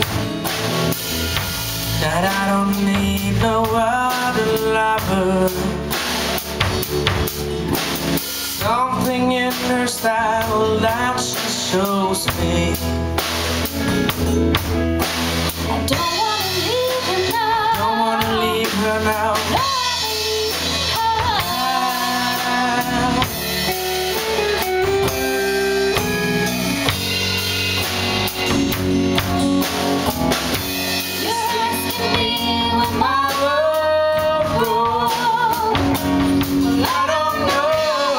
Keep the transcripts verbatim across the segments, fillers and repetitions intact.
that I don't need no other lover. Something in her style that she shows me. I don't wanna leave her now. Don't wanna leave her now. No, I believe you're asking me what my love broke. Well, I don't know.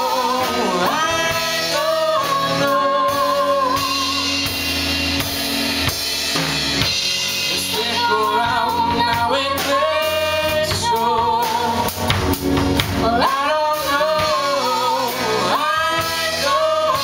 I don't know. Stick around now and then show. Well, I don't know. I don't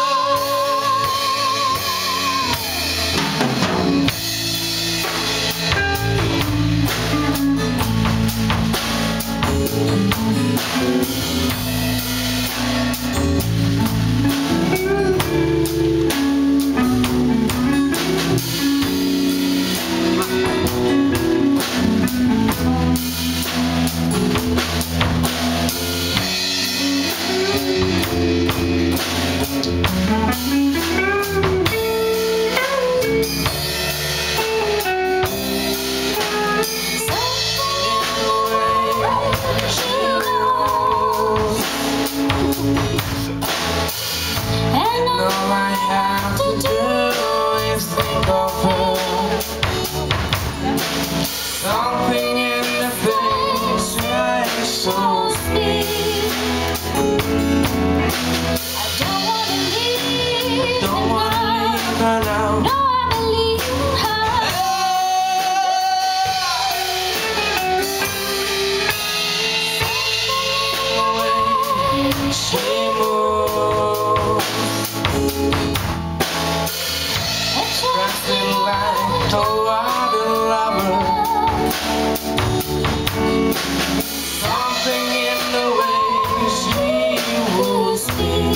and all I have to do is think of her. Something in the face makes so sweet. I don't wanna leave. don't wanna leave her now. No, I believe in her. She moves, dressing like no other lover. Something in the way she woos me.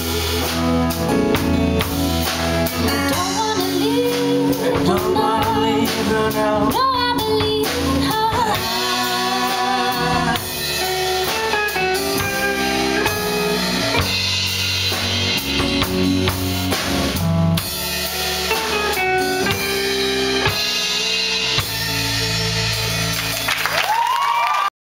Don't wanna leave. Don't wanna leave her now. No, I believe in her. Ah.